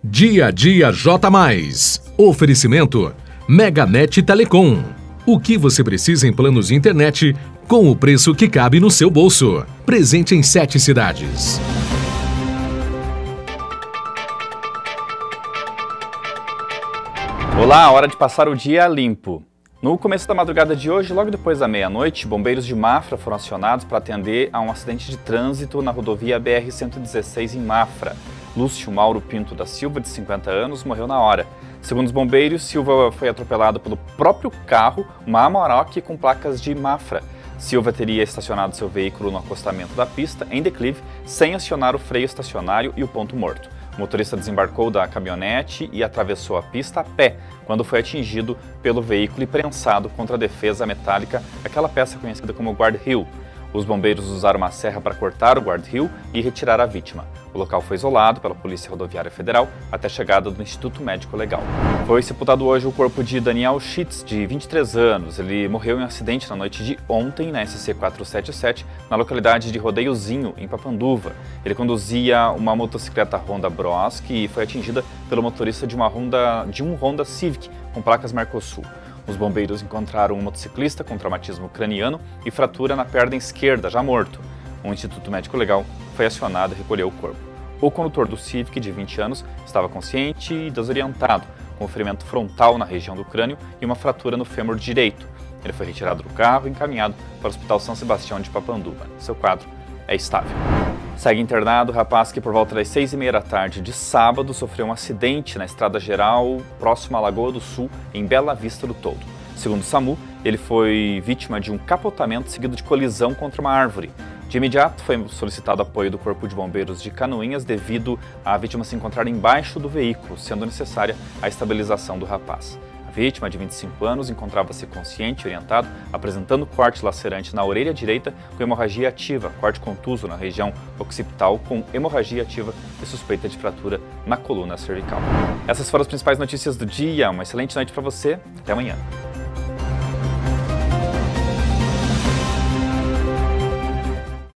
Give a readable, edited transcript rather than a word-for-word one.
Dia a dia J+. Oferecimento Meganet Telecom. O que você precisa em planos de internet com o preço que cabe no seu bolso. Presente em 7 cidades. Olá, hora de passar o dia limpo. No começo da madrugada de hoje, logo depois da meia-noite, bombeiros de Mafra foram acionados para atender a um acidente de trânsito na rodovia BR-116 em Mafra. Lúcio Mauro Pinto da Silva, de 50 anos, morreu na hora. Segundo os bombeiros, Silva foi atropelado pelo próprio carro, uma Amarok com placas de Mafra. Silva teria estacionado seu veículo no acostamento da pista, em declive, sem acionar o freio estacionário e o ponto morto. O motorista desembarcou da caminhonete e atravessou a pista a pé, quando foi atingido pelo veículo e prensado contra a defesa metálica, aquela peça conhecida como guard-rail. Os bombeiros usaram uma serra para cortar o guard-rail e retirar a vítima. O local foi isolado pela Polícia Rodoviária Federal até a chegada do Instituto Médico Legal. Foi sepultado hoje o corpo de Daniel Schitz, de 23 anos. Ele morreu em um acidente na noite de ontem na SC 477, na localidade de Rodeiozinho, em Papanduva. Ele conduzia uma motocicleta Honda Bros, que foi atingida pelo motorista de um Honda Civic com placas Mercosul. Os bombeiros encontraram um motociclista com traumatismo craniano e fratura na perna esquerda, já morto. O Instituto Médico Legal foi acionado e recolheu o corpo. O condutor do Civic, de 20 anos, estava consciente e desorientado, com ferimento frontal na região do crânio e uma fratura no fêmur direito. Ele foi retirado do carro e encaminhado para o Hospital São Sebastião de Papanduva. Seu quadro é estável. Segue internado o rapaz que, por volta das 6h30 da tarde de sábado, sofreu um acidente na estrada geral próximo à Lagoa do Sul, em Bela Vista do Toldo. Segundo o SAMU, ele foi vítima de um capotamento seguido de colisão contra uma árvore. De imediato, foi solicitado apoio do Corpo de Bombeiros de Canoinhas devido à vítima se encontrar embaixo do veículo, sendo necessária a estabilização do rapaz. A vítima, de 25 anos, encontrava-se consciente e orientado, apresentando corte lacerante na orelha direita com hemorragia ativa, corte contuso na região occipital com hemorragia ativa e suspeita de fratura na coluna cervical. Essas foram as principais notícias do dia. Uma excelente noite para você. Até amanhã.